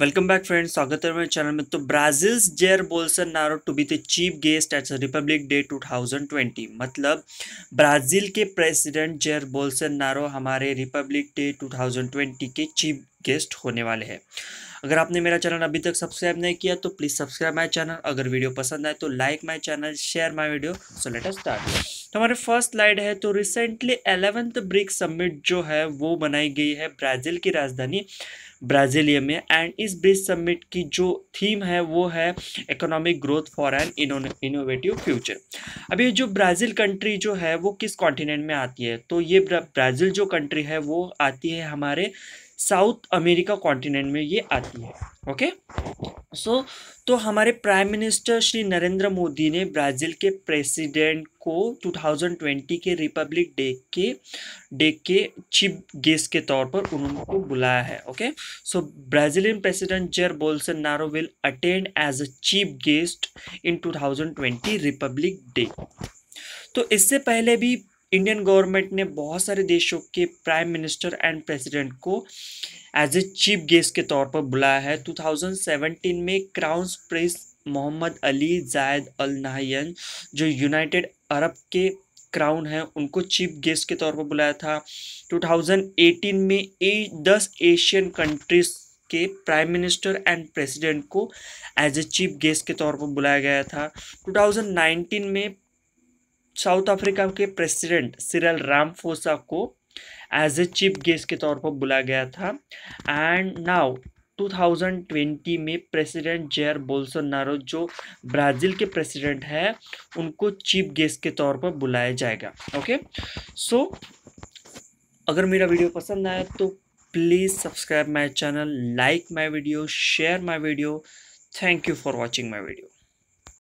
Welcome back friends, स्वागत है मेरे चैनल में। तो Brazil's Jair Bolsonaro to be the chief guest at republic day 2020। मतलब ब्राज़ील के प्रेसिडेंट जेयर बोल्सोनारो हमारे रिपब्लिक डे 2020 के चीफ गेस्ट होने वाले हैं। अगर आपने मेरा चैनल अभी तक सब्सक्राइब नहीं किया तो प्लीज़ सब्सक्राइब माय चैनल। अगर वीडियो पसंद आए तो like my channel, share my video. So let us start. तो हमारे फर्स्ट स्लाइड है। तो रिसेंटली 11th ब्रिक्स समिट जो है वो बनाई गई है ब्राज़ील की राजधानी ब्राज़ीलिया में। एंड इस ब्रिक्स समिट की जो थीम है वो है economic growth for an innovative future. अब ये जो ब्राज़ील कंट्री जो है वो किस कॉन्टिनेंट में आती है? तो ये ब्राज़ील जो कंट्री है वो आती है हमारे साउथ अमेरिका कॉन्टिनेंट में ये आती है। ओके तो हमारे प्राइम मिनिस्टर श्री नरेंद्र मोदी ने ब्राज़ील के प्रेसिडेंट को 2020 के रिपब्लिक डे के चीफ गेस्ट के तौर पर उनको बुलाया है। Okay so Brazilian president Jair Bolsonaro will attend as a chief guest in 2020 republic day. तो इससे पहले भी इंडियन गवर्नमेंट ने बहुत सारे देशों के प्राइम मिनिस्टर एंड प्रेसिडेंट को एज ए चीफ गेस्ट के तौर पर बुलाया है। 2017 में क्राउन प्रिंस मोहम्मद अली जायद अल नाहयान जो यूनाइटेड अरब के क्राउन है उनको चीफ गेस्ट के तौर पर बुलाया था। 2018 में 10 एशियन कंट्रीज के प्राइम मिनिस्टर एंड प्रेसिडेंट को एज ए चीफ गेस्ट के तौर पर बुलाया गया था। 2019 में साउथ अफ्रीका के प्रेसिडेंट सिरिल रामाफोसा को एज ए चीफ गेस्ट के तौर पर बुलाया गया था। एंड नाउ 2020 में प्रेसिडेंट जेयर बोल्सोनारो जो ब्राज़ील के प्रेसिडेंट है उनको चीफ गेस्ट के तौर पर बुलाया जाएगा। ओके सो अगर मेरा वीडियो पसंद आया तो please subscribe my channel, like my video, share my video. Thank you for watching my video.